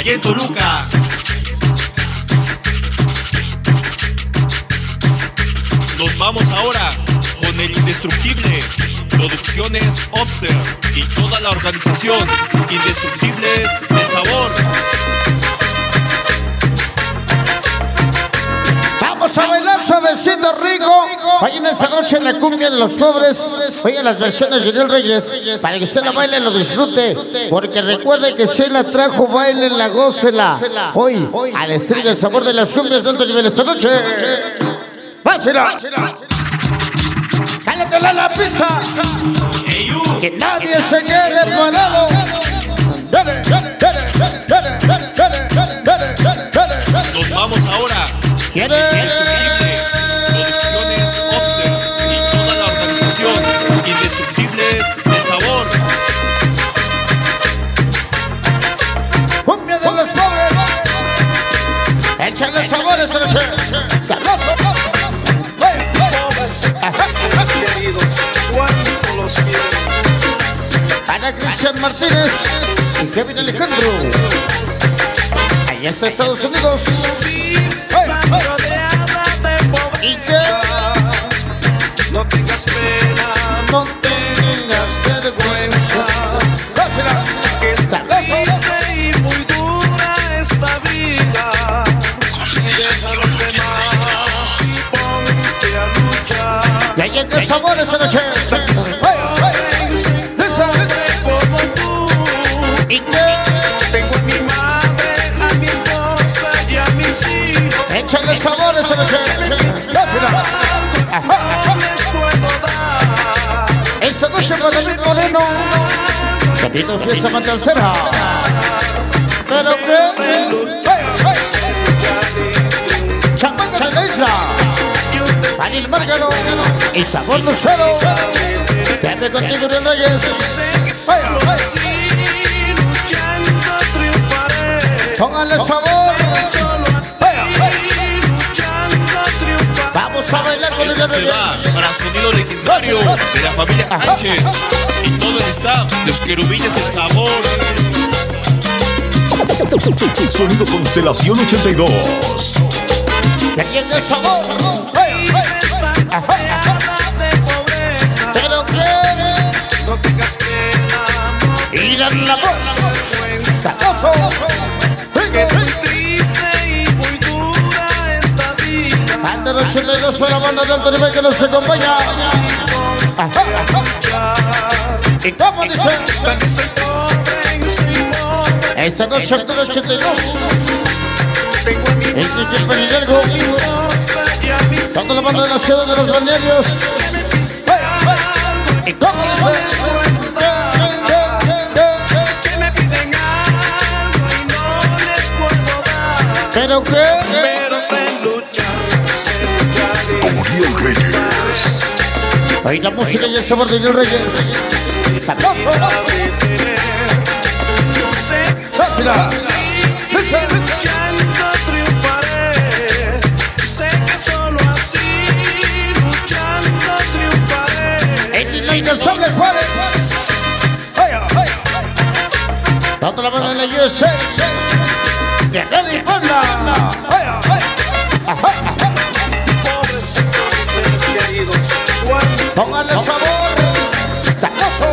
allá en Toluca. Nos vamos ahora con el indestructible Producciones Obster y toda la organización Indestructibles del Sabor. Vamos a bailar suavecito rico. Hoy en esta noche en la cumbia de los pobres. Oigan las versiones de Daniel Reyes, para que usted la baile y lo disfrute. Porque recuerde que si la trajo, baile la gócela. Hoy al estilo del sabor de las cumbias de alto nivel esta noche. ¡Básela! ¡Cálatela la pizza! Que nadie se quede parado. Nos vamos ahora. Producciones Obster y toda la organización Indestructibles del Sabor. Cumbia de los pobres. Échale sabor esta noche. Ana Cristian Martínez y Kevin Alejandro. Allá está Estados Unidos. Y que no tengas pena, no tengas vergüenza. que está triste y muy dura esta vida. Deja los demás y ponte a luchar. Y allá está sabor esta noche. Como tú, Y que tengo a mi madre, a mi esposa y a mis hijos. échale sabor esta noche. No les puedo dar. Esta noche con David Moreno. Capito empieza con tercera. Pero que Champaña de la isla. Vanil Márgaro y Sabor Lucero. Quédate contigo, Daniel Reyes. Póngale sabor. Vamos a bailar con Esto el se va para sonido legendario de la familia Sánchez y todo el staff de los querubines del sabor. Sonido Constelación 82. Y aquí está el sabor. Pero que No tengas pena, ir a la voz. Sabroso. que es muy triste y muy dura esta vida. Anda 82 a la banda de alto nivel que nos acompaña. ¿Y cómo dice? Esta noche anda 82. El Kiki Penillergo. Toda la banda de la ciudad de los balnearios. ¿Y cómo dice? Que me piden algo y no les puedo dar. ¿Pero qué? Pero sé luchar Como Daniel Reyes. Hoy la música y el sabor de Daniel Reyes. ¡Sabroso! ¡Sáfila! luchando triunfaré. Sé que solo así luchando triunfaré. El inalcanzable Juárez. Toda la banda de la USA. De Ready Puebla. Pobrecitos seres queridos, cuando Póngale sabor. Sabroso.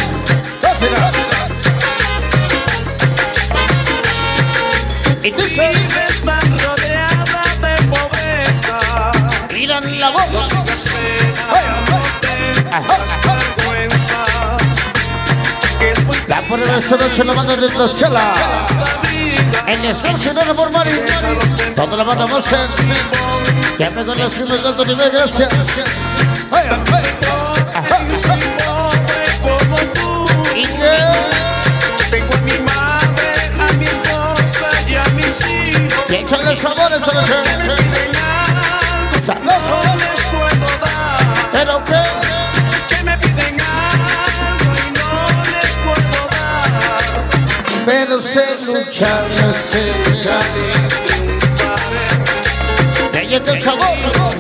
Y dice, están rodeada de pobreza. miran la voz. Vergüenza. Que es muy La por esta noche la banda de Tlaxcala. En la escuela de Amor Mari. Toda la banda más que me con los firmes de alto nivel, gracias. pobre como tú. Y que Tengo a mi madre, a mi esposa y a mis hijos. y échale sabor esta noche. Sabroso. No les puedo dar. Pero que Que me piden algo y no les puedo dar. pero sé luchar, sé luchar. Y ahí está el sabor.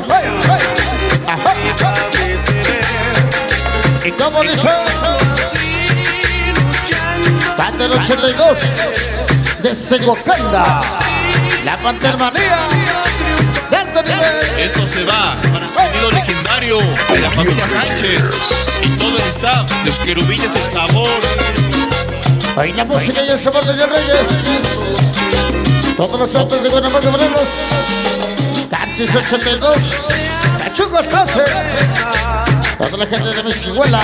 ¿Y cómo dice? Banda del 82. de Segocanda, la Pantermanía de alto nivel. Esto se va para el sonido legendario de la familia Sánchez y todo el staff de los querubines del sabor. Ahí la música y el sabor de los Reyes. Todos los tratos de Guanajuato Morelos. Taxis 82. Cachugos 13. Toda la gente de Michihuela.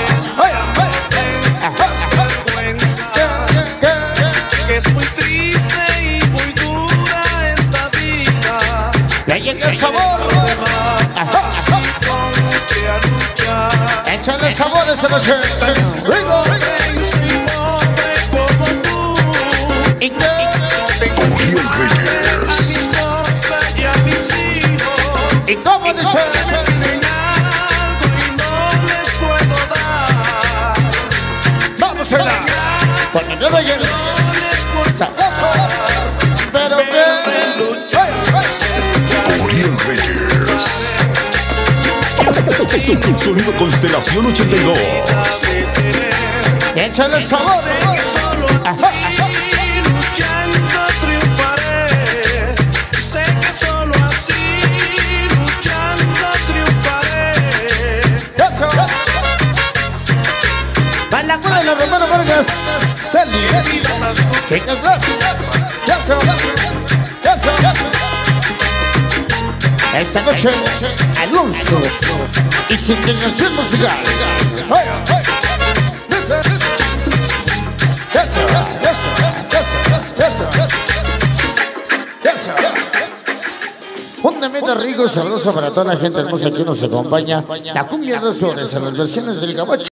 Que es muy triste y muy dura esta vida. Le llega el sabor. Échale sabor esta noche. Rigo. Oriol Reyes. ¿Y cómo dice? Vamos a la con el Reyes. Sabroso, pero bien. Oriol Reyes. Sonido Constelación 82. Échale sabor. Ajá. Luchando triunfaré. Sé que solo así, luchando triunfaré. Eso. Para la cueva de los Romero Vargas. Sandy. Chicas Black. Eso. Eso. Esta noche, Alonso y su inclinación musical. Un tremendo rico, sabroso para toda la gente hermosa que nos acompaña. La cumbia de los flores en las versiones del Gabacho.